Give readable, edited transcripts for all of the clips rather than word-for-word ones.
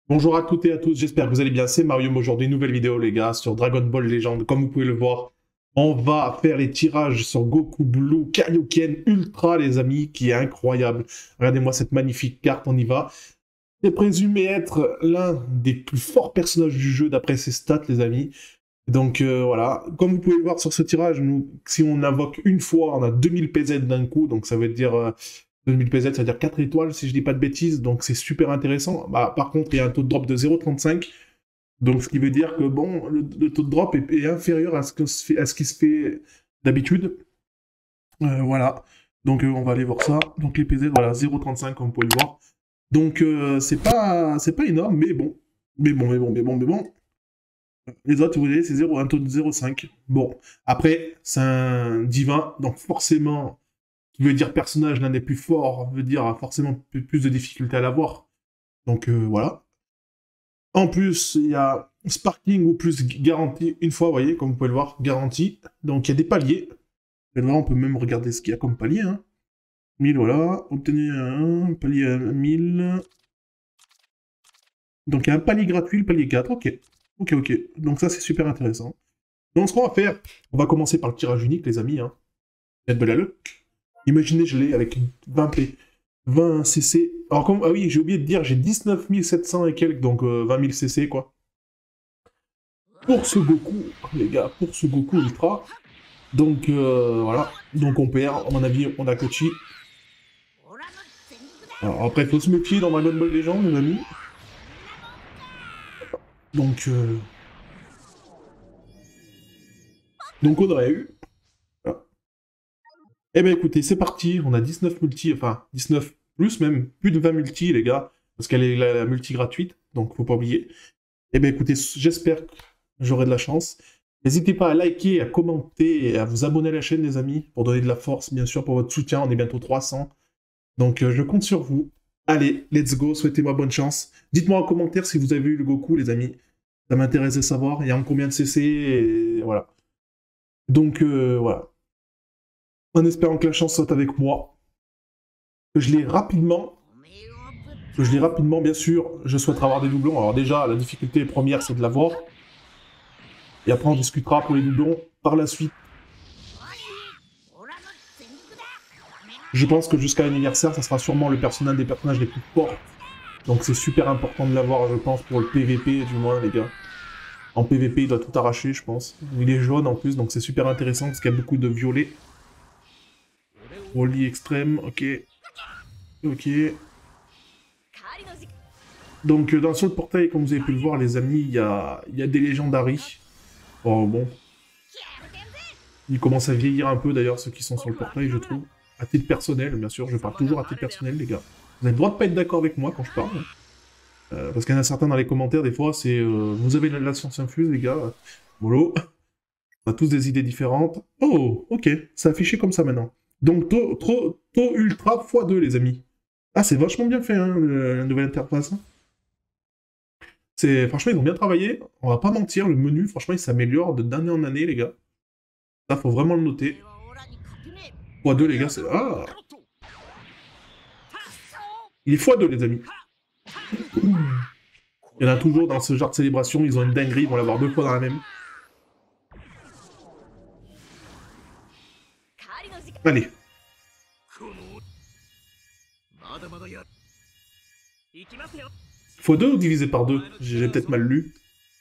Bonjour à toutes et à tous, j'espère que vous allez bien. C'est Mario aujourd'hui, nouvelle vidéo les gars sur Dragon Ball Legend. Comme vous pouvez le voir, on va faire les tirages sur Goku Blue Kaioken Ultra les amis, qui est incroyable. Regardez-moi cette magnifique carte, on y va. C'est présumé être l'un des plus forts personnages du jeu d'après ses stats les amis. Donc voilà, comme vous pouvez le voir sur ce tirage, nous, si on invoque une fois, on a 2000 PZ d'un coup, donc ça veut dire 2000 PZ, ça veut dire 4 étoiles si je dis pas de bêtises, donc c'est super intéressant. Bah, par contre, il y a un taux de drop de 0,35, donc ce qui veut dire que bon, le taux de drop est inférieur à à ce qui se fait d'habitude. Voilà, donc on va aller voir ça. Donc les PZ, voilà, 0,35 comme vous pouvez le voir. Donc c'est pas énorme, mais bon. Mais bon. Les autres, vous voyez, c'est 0, un taux de 0,5. Bon, après, c'est un divin, donc forcément, qui veut dire personnage l'un des plus forts, veut dire forcément plus de difficultés à l'avoir. Donc voilà. En plus, il y a Sparkling ou plus garanti une fois, vous voyez, comme vous pouvez le voir, garanti. Donc il y a des paliers. Et là, on peut même regarder ce qu'il y a comme palier. Hein. 1000, voilà. Obtenir un palier à 1000. Donc il y a un palier gratuit, le palier 4. Ok. Ok. Donc ça, c'est super intéressant. Donc ce qu'on va faire, on va commencer par le tirage unique, les amis. Hein. Il y a de la luck. Imaginez, je l'ai avec 20 P. 20 CC. Alors, comme, ah oui, j'ai oublié de dire, j'ai 19 700 et quelques, donc 20 000 CC, quoi. Pour ce Goku, les gars, pour ce Goku Ultra. Donc, voilà. Donc, on perd. À mon avis, on a Kochi. Alors, après, il faut se méfier dans Dragon Ball Legends, mes amis. Donc, donc on aurait eu. Voilà. Eh ben, écoutez, c'est parti. On a 19 multi, enfin, 19 plus même, plus de 20 multi, les gars. Parce qu'elle est la multi gratuite, donc faut pas oublier. Eh bien, écoutez, j'espère que j'aurai de la chance. N'hésitez pas à liker, à commenter et à vous abonner à la chaîne, les amis, pour donner de la force, bien sûr, pour votre soutien. On est bientôt 300. Donc, je compte sur vous. Allez, let's go. Souhaitez-moi bonne chance. Dites-moi en commentaire si vous avez eu le Goku, les amis. Ça m'intéresse de savoir. Il y a en combien de CC et voilà. Donc, voilà. En espérant que la chance soit avec moi. Que je l'ai rapidement. Que je l'ai rapidement, bien sûr. Je souhaiterais avoir des doublons. Alors, déjà, la difficulté première, c'est de l'avoir. Et après, on discutera pour les doublons par la suite. Je pense que jusqu'à l'anniversaire, ça sera sûrement un des personnages les plus forts. Donc c'est super important de l'avoir, je pense, pour le PVP, du moins, les gars. En PVP, il doit tout arracher, je pense. Il est jaune en plus, donc c'est super intéressant parce qu'il y a beaucoup de violet. Wally extrême, ok. Ok. Donc sur le portail, comme vous avez pu le voir, les amis, il y a des légendaries. Oh bon. Ils commencent à vieillir un peu d'ailleurs, ceux qui sont sur le portail, je trouve. À titre personnel, bien sûr, je parle toujours à titre personnel, les gars. Vous avez le droit de pas être d'accord avec moi quand je parle. Hein. Parce qu'il y en a certains dans les commentaires, des fois, c'est vous avez la science infuse, les gars. Mollo. On a tous des idées différentes. Oh, ok, c'est affiché comme ça maintenant. Donc, taux ultra x2, les amis. Ah, c'est vachement bien fait, hein, la nouvelle interface. Hein. Franchement, ils ont bien travaillé. On va pas mentir, le menu, franchement, il s'améliore de d'année en année, les gars. Ça, faut vraiment le noter. x2, les gars, c'est... Ah, il est x2, les amis. Il y en a toujours dans ce genre de célébration, ils ont une dinguerie, ils vont l'avoir deux fois dans la même. Allez. Fois 2 ou divisé par 2? J'ai peut-être mal lu.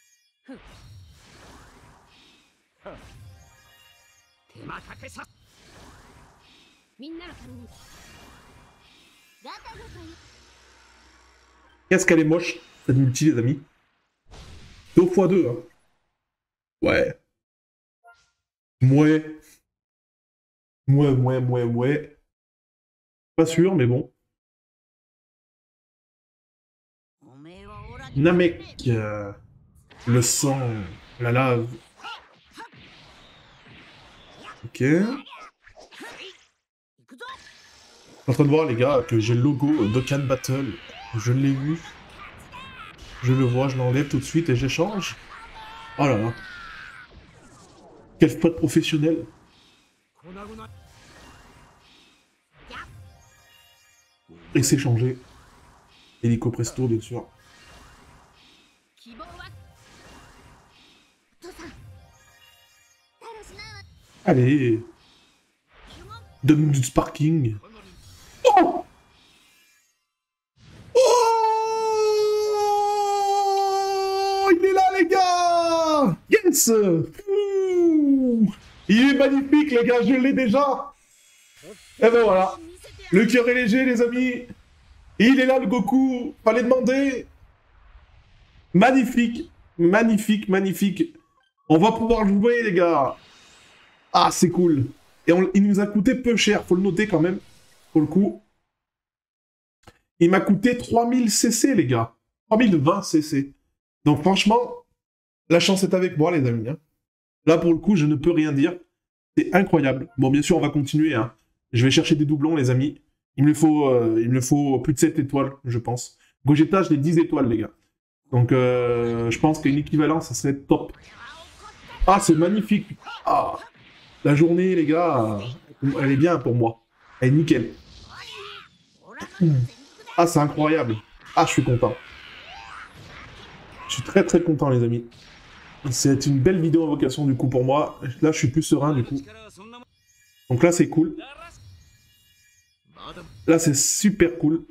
Qu'est-ce qu'elle est moche, cette multi, les amis. 2 fois 2, hein. Ouais. Mouais. Mouais. Pas sûr, mais bon. Namek. Le sang. La lave. Ok. Je suis en train de voir, les gars, que j'ai le logo Dokkan Battle. Je l'ai vu. Je le vois, je l'enlève tout de suite et j'échange. Oh là là. Quel spot professionnel. Et c'est changé. Hélico presto, bien sûr. Allez. Donne-nous du sparking. Oh! Oh! Il est là, les gars! Yes! Ouh! Il est magnifique, les gars, je l'ai déjà! Et ben voilà. Le cœur est léger, les amis. Il est là, le Goku. Fallait demander. Magnifique. Magnifique, magnifique. On va pouvoir jouer, les gars. Ah, c'est cool. Et il nous a coûté peu cher, faut le noter quand même, pour le coup. Il m'a coûté 3000 CC, les gars. 3020 CC. Donc franchement, la chance est avec moi, les amis. Hein. Là, pour le coup, je ne peux rien dire. C'est incroyable. Bon, bien sûr, on va continuer. Hein. Je vais chercher des doublons, les amis. Il me faut plus de 7 étoiles, je pense. Gogeta, je l'ai 10 étoiles, les gars. Donc, je pense qu'une équivalence, ça serait top. Ah, c'est magnifique. Ah, la journée, les gars, elle est bien pour moi. Elle est nickel. Ah, c'est incroyable. Ah, je suis content. Je suis très très content, les amis. C'est une belle vidéo invocation, du coup, pour moi. Là, je suis plus serein, du coup. Donc là, c'est cool. Là, c'est super cool.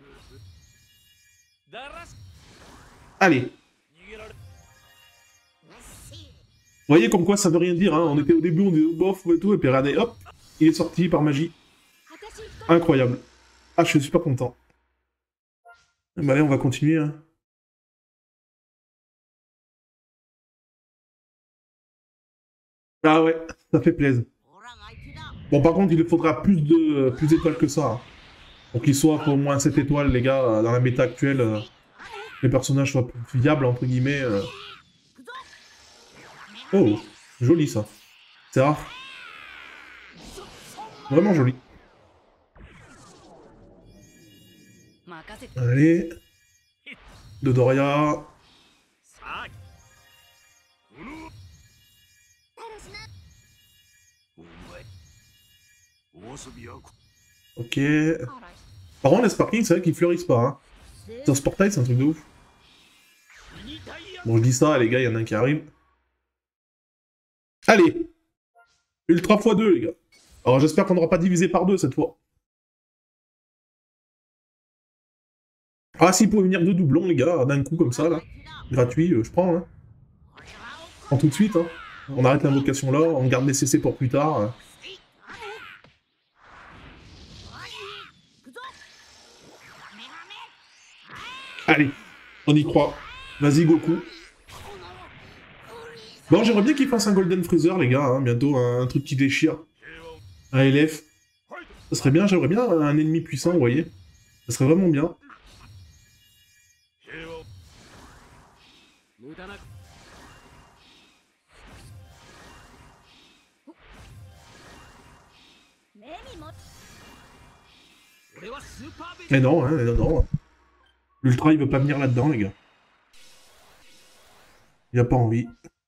Allez. Vous voyez comme quoi ça veut rien dire, hein. On était au début, on disait bof et tout, et puis regardez, hop, il est sorti par magie. Incroyable. Ah, je suis super content. Bah allez, on va continuer, hein. Ah ouais, ça fait plaisir. Bon, par contre, il faudra plus d'étoiles que ça. Hein. Pour qu'il soit au moins 7 étoiles, les gars, dans la méta actuelle, les personnages soient plus viables, entre guillemets. Oh, joli ça. C'est rare. Vraiment joli. Allez. Dodoria. Ok. Par contre, les sparkings, c'est vrai qu'ils fleurissent pas. Hein. Sur ce portail, c'est un truc de ouf. Bon, je dis ça, les gars, il y en a un qui arrive. Allez. Ultra x2, les gars. Alors, j'espère qu'on n'aura pas divisé par 2 cette fois. Ah, s'il pouvait venir 2 doublons, les gars, d'un coup, comme ça, là. Gratuit, je prends, hein. Je prends tout de suite, hein. On arrête l'invocation là, on garde les CC pour plus tard. Allez, on y croit. Vas-y, Goku. Bon, j'aimerais bien qu'il fasse un Golden Freezer, les gars, hein, bientôt, un truc qui déchire. Un LF. Ça serait bien, j'aimerais bien un ennemi puissant, vous voyez. Ça serait vraiment bien. Mais non, hein, non. L'Ultra, il veut pas venir là-dedans, les gars. Il a pas envie.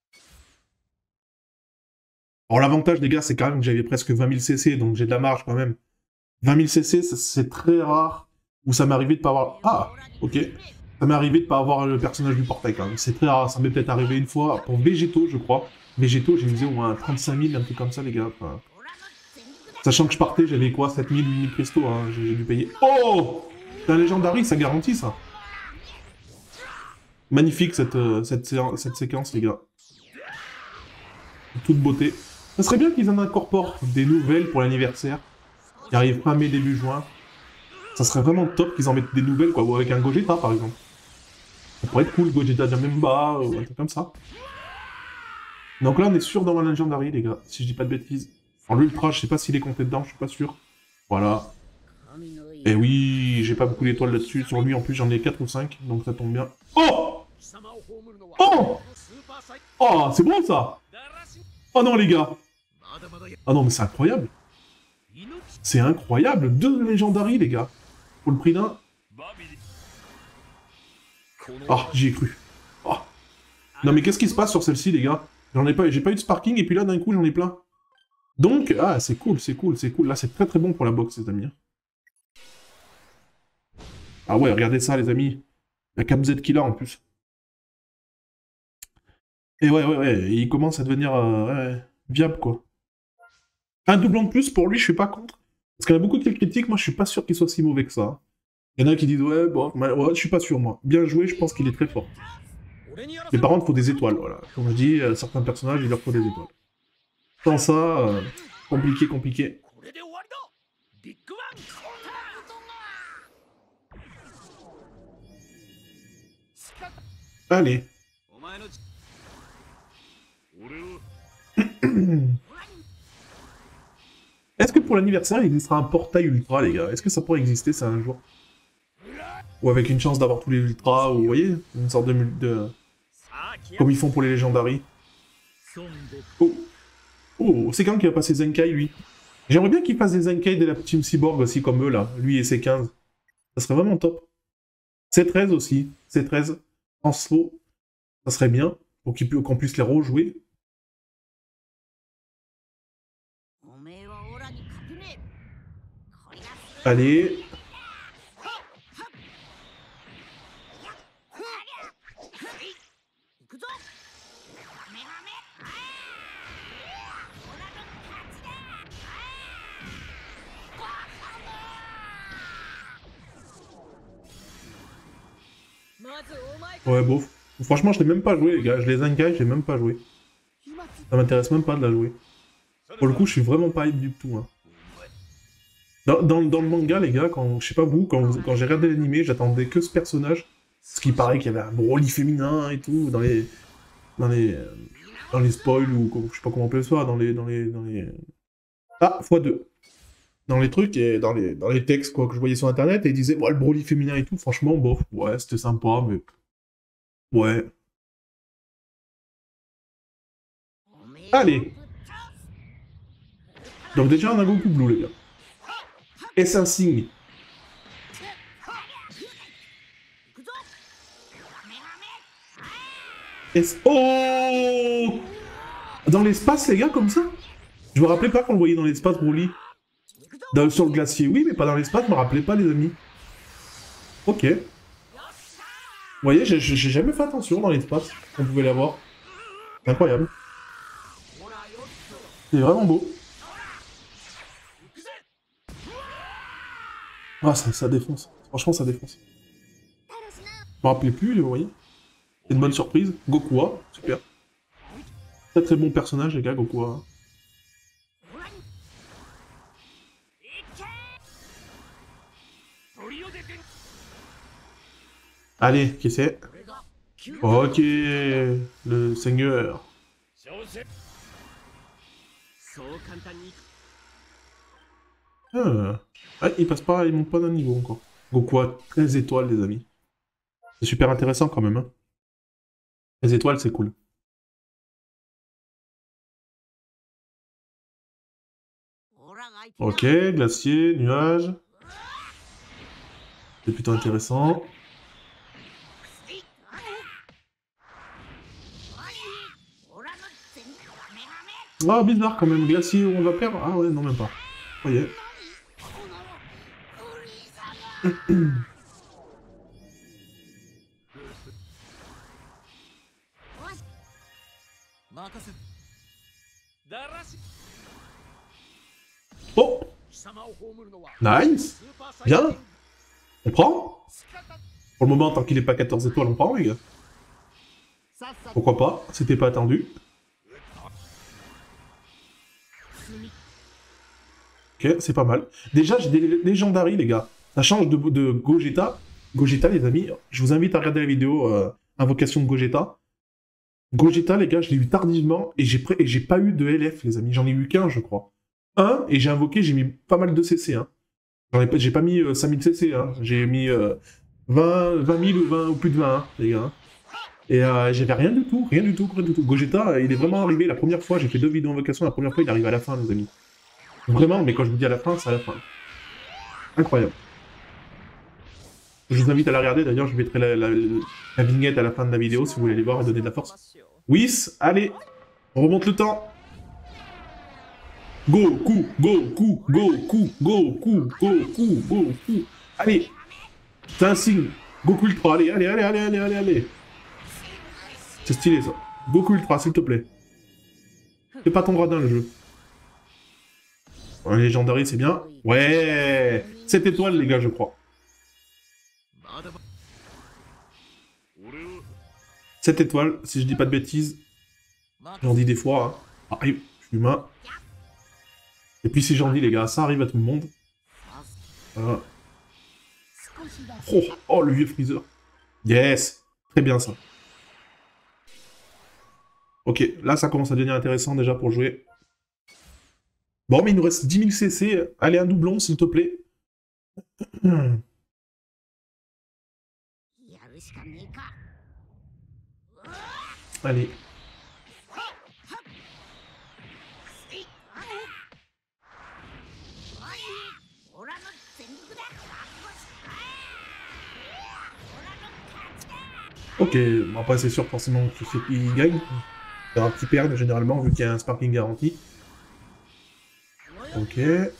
Alors, l'avantage, les gars, c'est quand même que j'avais presque 20 000 CC, donc j'ai de la marge, quand même. 20 000 CC, c'est très rare où ça m'est arrivé de pas avoir... Ah, ok. Ça m'est arrivé de pas avoir le personnage du portail, quand même. C'est très rare, ça m'est peut-être arrivé une fois, pour Végéto, je crois. Végéto, j'ai usé au moins 35 000, un truc comme ça, les gars. Enfin... Sachant que je partais, j'avais quoi, 7 000, 8 000 cristaux, hein, j'ai dû payer. Oh! C'est un Legendary, ça garantit, ça. Magnifique, cette séquence, les gars. Toute beauté. Ça serait bien qu'ils en incorporent des nouvelles pour l'anniversaire. Qui arrive fin mai, début juin. Ça serait vraiment top qu'ils en mettent des nouvelles, quoi. Ou avec un Gogeta, par exemple. Ça pourrait être cool, Gogeta Jamemba, ou un truc comme ça. Donc là, on est sûr dans un Legendary, les gars, si je dis pas de bêtises. En l'Ultra, je sais pas s'il est compté dedans, je suis pas sûr. Voilà. Et oui, j'ai pas beaucoup d'étoiles là-dessus. Sur lui, en plus, j'en ai 4 ou 5, donc ça tombe bien. Oh! Oh! Oh, c'est bon, ça! Oh non, les gars! Ah non, mais c'est incroyable! C'est incroyable! 2 Legendary, les gars! Pour le prix d'un... Ah, j'y ai cru. Oh. Non, mais qu'est-ce qui se passe sur celle-ci, les gars? J'ai pas eu de sparking, et puis là, d'un coup, j'en ai plein. Donc, ah, c'est cool, c'est cool, c'est cool. Là, c'est très très bon pour la boxe, les amis. Ah ouais, regardez ça, les amis. La Cap Z qu'il a, en plus. Et ouais, il commence à devenir ouais, viable, quoi. Un doublon de plus, pour lui, je suis pas contre. Parce qu'il y en a beaucoup qui le critiquent, moi je suis pas sûr qu'il soit si mauvais que ça. Il y en a qui disent ouais, bon, ouais, je suis pas sûr, moi. Bien joué, je pense qu'il est très fort. Mais par contre, il faut des étoiles, voilà. Comme je dis, certains personnages, il leur faut des étoiles. Sans ça, compliqué, compliqué. Allez. Est-ce que pour l'anniversaire, il existera un portail ultra, les gars? Est-ce que ça pourrait exister, ça, un jour? Ou avec une chance d'avoir tous les ultras, ou vous voyez? Une sorte de... Comme ils font pour les légendaries. Oh, oh, c'est quand qui va passer Zenkai, lui? J'aimerais bien qu'il fasse des Zenkai de la Team Cyborg aussi, comme eux, là. Lui et ses 15. Ça serait vraiment top. C13 aussi. C13 en slow. Ça serait bien, pour qu'on puisse les rejouer. Allez. Ouais, bof. Franchement, je l'ai même pas joué, les gars. Je les Zenkai, je l'ai même pas joué. Ça m'intéresse même pas de la jouer. Pour le coup, je suis vraiment pas hype du tout. Hein. Dans le manga, les gars, quand, je sais pas vous, quand j'ai regardé l'animé, j'attendais que ce personnage. Parce qu'il paraît qu'il y avait un Broly féminin et tout, dans les spoils, ou je sais pas comment on peut le faire, dans les... Ah, x2. Dans les trucs et dans les textes quoi, que je voyais sur internet, et ils disaient, ouais, le Broly féminin et tout, franchement, bof, ouais, c'était sympa, mais... Ouais. Allez. Donc déjà, on a Goku Blue, les gars. Est-ce un signe? Oh! Dans l'espace, les gars, comme ça? Je me rappelais pas qu'on le voyait dans l'espace, Broly. Sur le glacier, oui, mais pas dans l'espace, je me rappelais pas, les amis. Ok. Vous voyez, j'ai jamais fait attention dans l'espace qu'on pouvait l'avoir. C'est incroyable. C'est vraiment beau. Ah, ça défonce. Franchement, ça défonce. Je me rappelais plus, vous voyez. C'est une bonne surprise. Gokua, super. Très très bon personnage, les gars, Gokua. Allez, qui c'est? Ok, le seigneur. Ah, il passe pas, il monte pas d'un niveau encore. Gokua, 13 étoiles, les amis. C'est super intéressant quand même. Hein. 13 étoiles, c'est cool. Ok, glacier, nuage. C'est plutôt intéressant. Ah, bizarre quand même, glacier où on va perdre. Ah ouais, non, même pas. Vous voyez. Oh! Nice! Bien! On prend? Pour le moment, tant qu'il n'est pas 14 étoiles, on prend, les gars. Pourquoi pas? C'était pas attendu. Ok, c'est pas mal. Déjà, j'ai des légendaries, les gars. Ça change de Gogeta. Gogeta, les amis, je vous invite à regarder la vidéo Invocation de Gogeta. Gogeta, les gars, je l'ai eu tardivement et j'ai pas eu de LF, les amis. J'en ai eu qu'un, je crois. Un, et j'ai invoqué, j'ai mis pas mal de CC. Hein. J'ai pas mis 5000 CC, hein. J'ai mis 20 000 ou 20 ou plus de 20, hein, les gars. Et j'avais rien du tout. Gogeta, il est vraiment arrivé la première fois, j'ai fait 2 vidéos invocation, la première fois, il arrive à la fin, les amis. Vraiment, mais quand je vous dis à la fin, c'est à la fin. Incroyable. Je vous invite à la regarder, d'ailleurs, je mettrai la vignette à la fin de la vidéo si vous voulez aller voir et donner de la force. Whis, allez, on remonte le temps. Goku, Goku, Goku, Goku, Goku, Goku. Allez, c'est un signe. Goku Ultra, allez. C'est stylé ça. Goku Ultra, s'il te plaît. Fais pas ton gradin, le jeu. Un Legendary, c'est bien. Ouais, 7 étoiles, les gars, je crois. 7 étoiles, si je dis pas de bêtises. J'en dis des fois, hein. Arrive, je suis humain. Et puis si j'en dis, les gars, ça arrive à tout le monde. Voilà. Oh, oh, le vieux Freezer. Yes, très bien ça. Ok, là ça commence à devenir intéressant déjà pour jouer. Bon, mais il nous reste 10 000 CC. Allez, un doublon, s'il te plaît. Allez. Ok, bon, après c'est sûr forcément que c'est qui gagne. Il y aura qui perdent généralement vu qu'il y a un sparking garanti. Ok.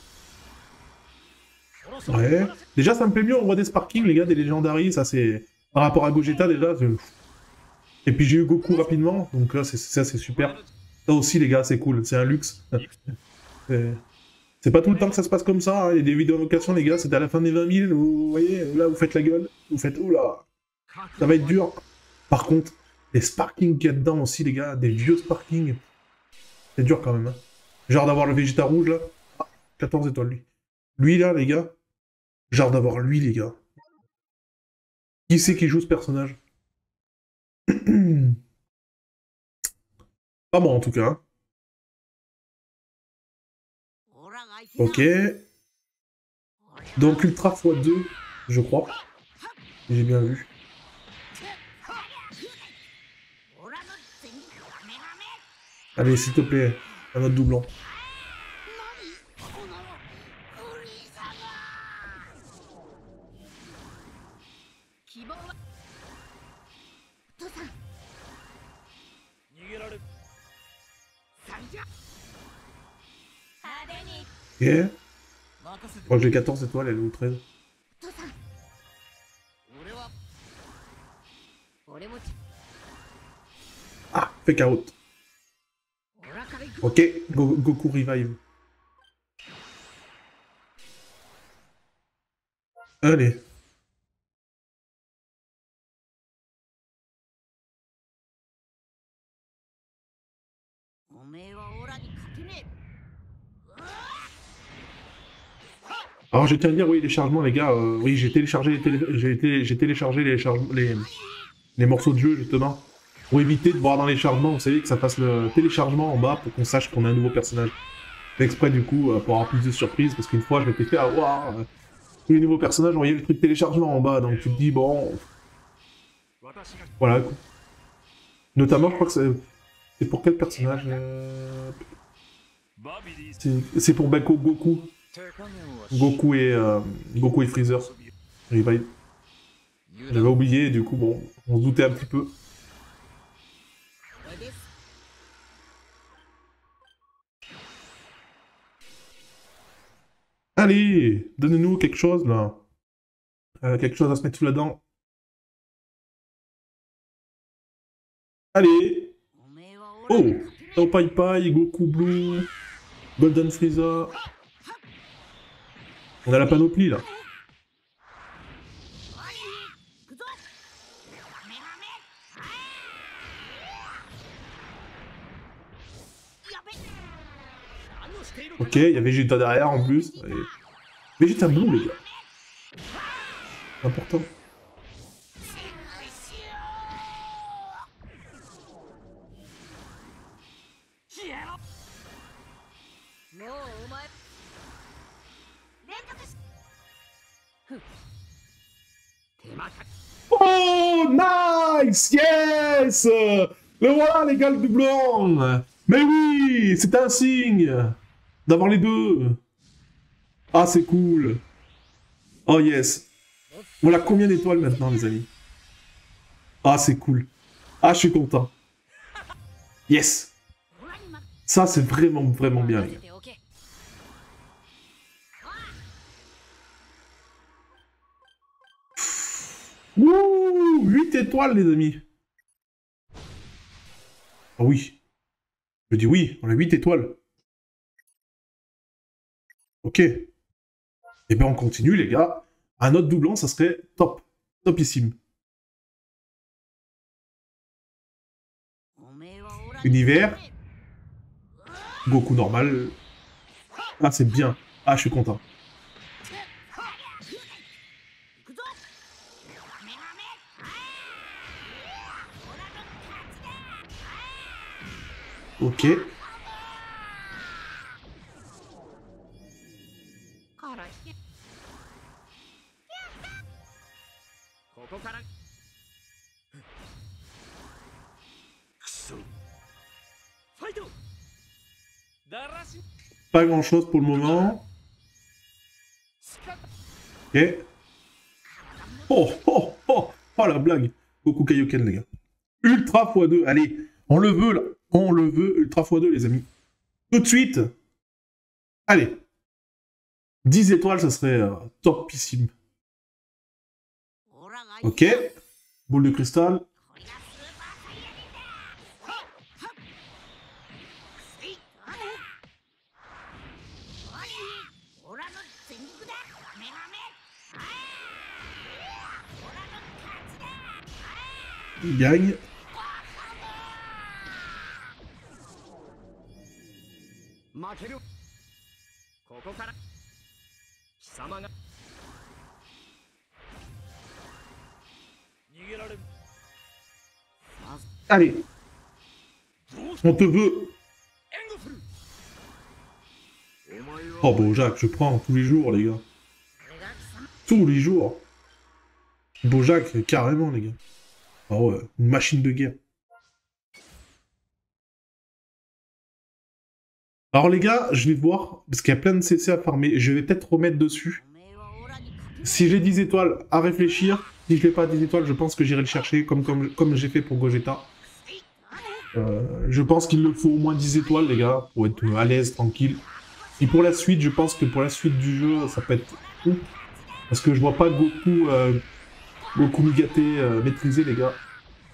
Ouais. Déjà ça me plaît mieux, on voit des sparkings les gars, des Legendary, ça c'est... Par rapport à Gogeta déjà, et puis j'ai eu Goku rapidement, donc là ça c'est super. Ça aussi les gars, c'est cool, c'est un luxe. C'est pas tout le temps que ça se passe comme ça, hein. Il y a des vidéos invocations les gars, c'est à la fin des 20 000, vous voyez, là vous faites la gueule, vous faites oula, ça va être dur. Par contre, les sparkings qu'il y a dedans aussi les gars, des vieux sparkings, c'est dur quand même. Hein. Genre d'avoir le Vegeta rouge là, ah, 14 étoiles lui. Lui là les gars, genre d'avoir lui les gars. Qui c'est qui joue ce personnage? Pas moi en tout cas. Hein. Ok. Donc Ultra x2, je crois. J'ai bien vu. Allez, s'il te plaît, un autre doublon. Ok. Je crois que j'ai 14 étoiles, elle est où 13. Ah, fake out. Ok, Goku revive. Allez. Alors je tiens à dire, oui, les chargements, les gars, oui, j'ai téléchargé, j'ai téléchargé les morceaux de jeu, justement, pour éviter de voir dans les chargements, vous savez, que ça fasse le téléchargement en bas pour qu'on sache qu'on a un nouveau personnage. Fait exprès, du coup, pour avoir plus de surprises, parce qu'une fois, je m'étais fait avoir, tous les nouveaux personnages, on voyait le truc téléchargement en bas, donc tu te dis, bon... Voilà, quoi. Notamment, je crois que c'est pour quel personnage c'est pour Bako Goku. Goku et Freezer. Revive. J'avais oublié, du coup, bon, on se doutait un petit peu. Allez, donnez-nous quelque chose, là. Quelque chose à se mettre sous la dent. Allez. Oh, Tao Pai Pai, Goku Blue, Golden Frieza. On a la panoplie, là. Ok, il y a Vegeta derrière, en plus. Et... Vegeta Blue, les gars. C'est important. Oh, nice! Yes! Le voilà, les gars, le doublon! Mais oui! C'est un signe! D'avoir les deux! Ah, c'est cool! Oh, yes! Voilà combien d'étoiles maintenant, les amis? Ah, c'est cool! Ah, je suis content! Yes! Ça, c'est vraiment, vraiment bien, les gars. Ouh! 8 étoiles, les amis! Ah oui. Je dis oui, on a 8 étoiles. Ok. Et ben on continue, les gars. Un autre doublon, ça serait top. Topissime. Univers. Goku normal. Ah, c'est bien. Ah, je suis content. Ok. Pas grand-chose pour le moment. Ok. Oh, oh, oh, oh, la blague. Goku Kaioken, les gars. Ultra x2. Allez, on le veut, là. On le veut. Ultra x2, les amis. Tout de suite. Allez. 10 étoiles, ça serait topissime. Ok. Boule de cristal. Il gagne. Allez. On te veut. Oh, Bojack, je prends tous les jours, les gars. Tous les jours. Bojack, carrément, les gars. Ah ouais, une machine de guerre. Alors les gars, je vais voir, parce qu'il y a plein de CC à farmer, je vais peut-être remettre dessus. Si j'ai 10 étoiles, à réfléchir. Si je l'ai pas à 10 étoiles, je pense que j'irai le chercher, comme j'ai fait pour Gogeta. Je pense qu'il le faut au moins 10 étoiles, les gars, pour être à l'aise, tranquille. Et pour la suite, je pense que pour la suite du jeu, ça peut être fou. Parce que je vois pas Goku, Goku Migate maîtriser, les gars.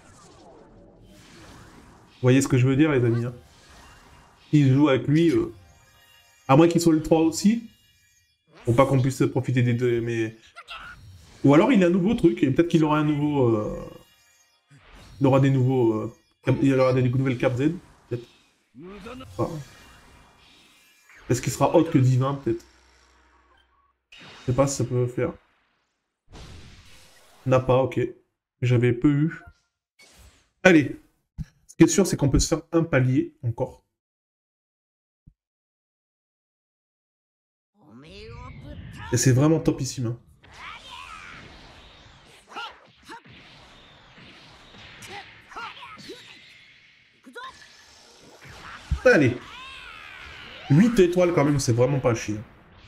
Vous voyez ce que je veux dire, les amis, hein. S'il joue avec lui, à moins qu'il soit le 3 aussi, pour pas qu'on puisse profiter des deux, mais... Ou alors il a un nouveau truc, et peut-être qu'il aura un nouveau... Il aura des nouveaux... il aura des nouvelles Cap Z, peut-être. Enfin, est-ce qu'il sera autre que divin, peut-être? Je sais pas si ça peut faire. N'a pas, ok. J'avais peu eu. Allez. Ce qui est sûr, c'est qu'on peut se faire un palier, encore. Et c'est vraiment topissime, hein. Allez. 8 étoiles, quand même, c'est vraiment pas chier.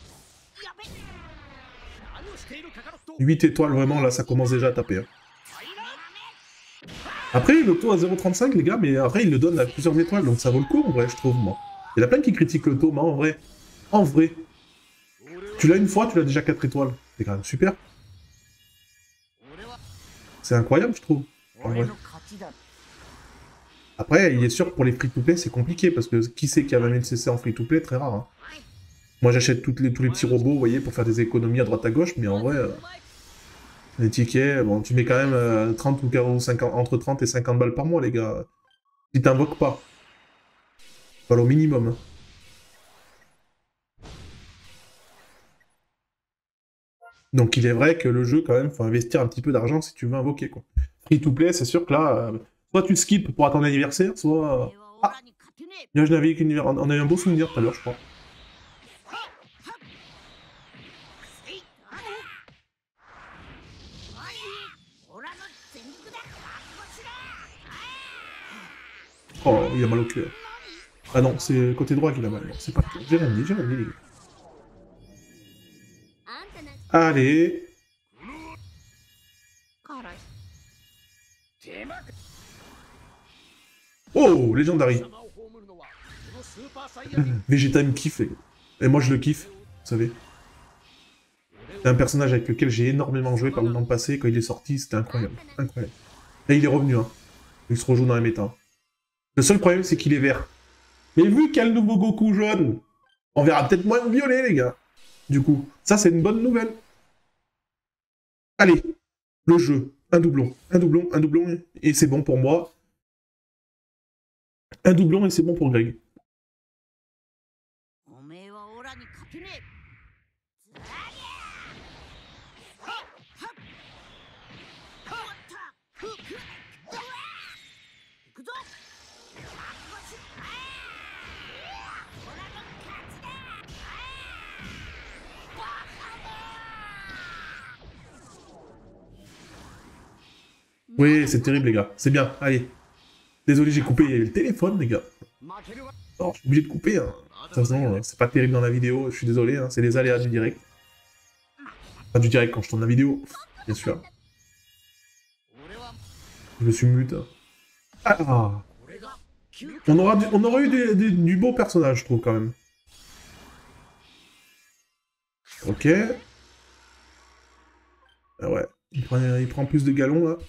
8 étoiles, vraiment, là, ça commence déjà à taper, hein. Après, le taux à 0,35, les gars, mais après, il le donne à plusieurs étoiles, donc ça vaut le coup, en vrai, je trouve, moi. Il y en a plein qui critiquent le taux, mais en vrai, tu l'as une fois, tu l'as déjà 4 étoiles. C'est quand même super. C'est incroyable, je trouve, en vrai. Après, il est sûr que pour les free-to-play, c'est compliqué, parce que qui c'est qui a 20 000 CC en free-to-play? Très rare, hein. Moi, j'achète tous les petits robots, vous voyez, pour faire des économies à droite à gauche, mais en vrai, les tickets, bon, tu mets quand même 30 ou 50, entre 30 et 50 balles par mois, les gars. Si t'invoques pas. Voilà, au minimum, hein. Donc, il est vrai que le jeu, quand même, faut investir un petit peu d'argent si tu veux invoquer, quoi. Free-to-play, c'est sûr que là, soit tu skip pour ton anniversaire, soit... Ah, bien, je n'avais qu'une... On a eu un beau souvenir tout à l'heure, je crois. Oh, il a mal au cœur. Ah non, c'est côté droit qu'il a mal. C'est pas... J'ai rien dit, les gars. Allez. Oh, Legendary. Vegeta me kiffe, les gars. Et moi, je le kiffe, vous savez. C'est un personnage avec lequel j'ai énormément joué par le temps passé. Quand il est sorti, c'était incroyable. Incroyable. Et il est revenu, hein. Il se rejoue dans les méta. Le seul problème, c'est qu'il est vert. Mais vu qu'il y a le nouveau Goku jaune, on verra peut-être moins de violet, les gars. Du coup, ça, c'est une bonne nouvelle. Allez, le jeu. Un doublon, et c'est bon pour moi. Un doublon, et c'est bon pour Greg. Oui, c'est terrible, les gars. C'est bien, allez. Désolé, j'ai coupé le téléphone, les gars. Non, je suis obligé de couper. Hein. De toute façon, c'est pas terrible dans la vidéo, je suis désolé, hein. C'est les aléas du direct. Pas du direct quand je tourne la vidéo, bien sûr. Je me suis mute. Ah. On aura eu du beau personnage, je trouve, quand même. Ok. Ah ouais, il prend plus de galons, là.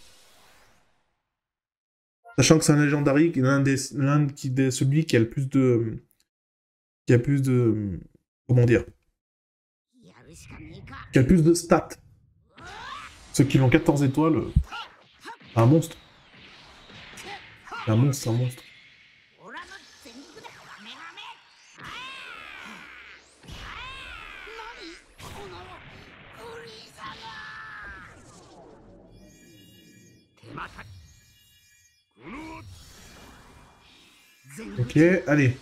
Sachant que c'est un légendary, celui qui a le plus de... Qui a plus de... Comment dire? Qui a le plus de stats. Ceux qui l'ont 14 étoiles... Un monstre. Un monstre, un monstre. Ok, allez.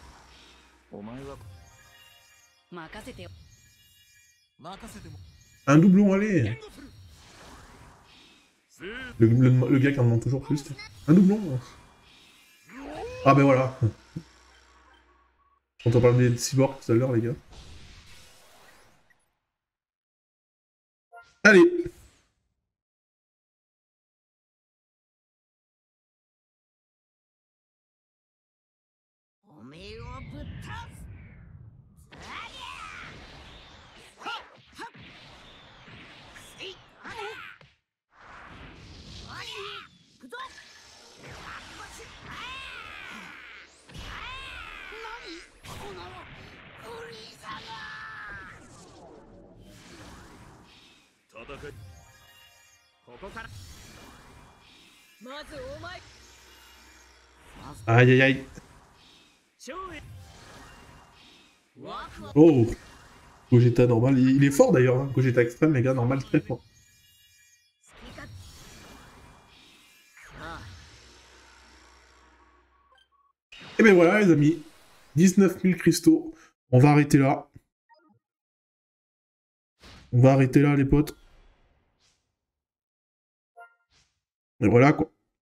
Un doublon, allez. Le gars qui en demande toujours plus. Un doublon. Ah ben voilà. Quand on parlait de cyborg tout à l'heure, les gars. Allez. Aïe aïe aïe. Oh. Gogeta normal. Il est fort d'ailleurs. Hein. Gogeta extrême, les gars, normal, très fort. Et ben voilà, les amis. 19 000 cristaux. On va arrêter là. On va arrêter là, les potes. Et voilà, quoi.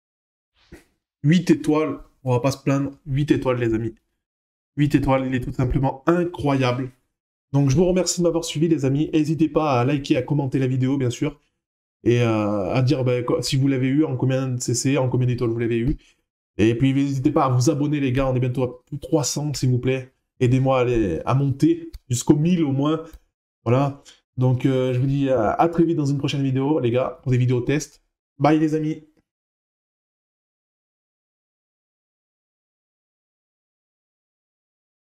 8 étoiles. On va pas se plaindre. 8 étoiles, les amis. 8 étoiles, il est tout simplement incroyable. Donc, je vous remercie de m'avoir suivi, les amis. N'hésitez pas à liker, à commenter la vidéo, bien sûr. Et à dire si vous l'avez eu, en combien de CC, en combien d'étoiles vous l'avez eu. Et puis, n'hésitez pas à vous abonner, les gars. On est bientôt à plus de 300, s'il vous plaît. Aidez-moi à monter jusqu'au 1000 au moins. Voilà. Donc, je vous dis à très vite dans une prochaine vidéo, les gars, pour des vidéos tests. Bye, les amis.